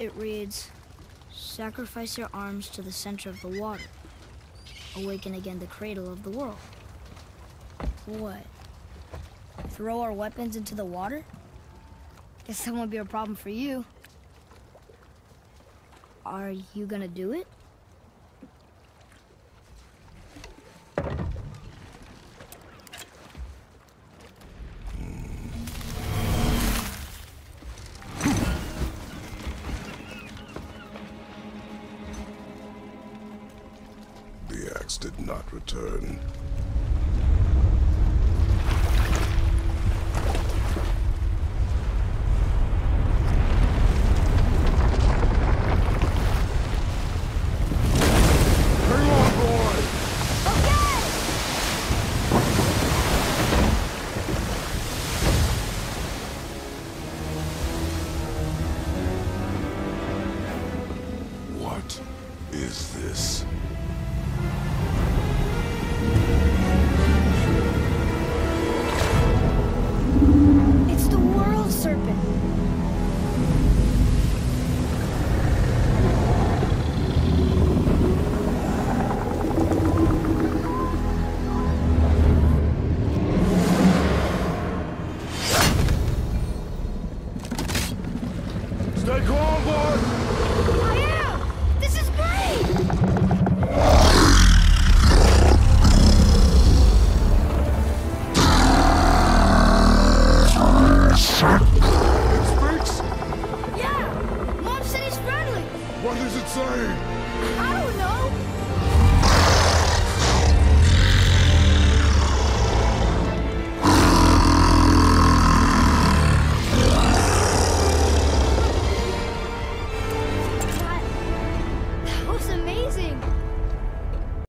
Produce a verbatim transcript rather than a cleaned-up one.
It reads, sacrifice your arms to the center of the water. Awaken again the cradle of the world. What? Throw our weapons into the water? Guess that won't be a problem for you. Are you gonna do it? The axe did not return.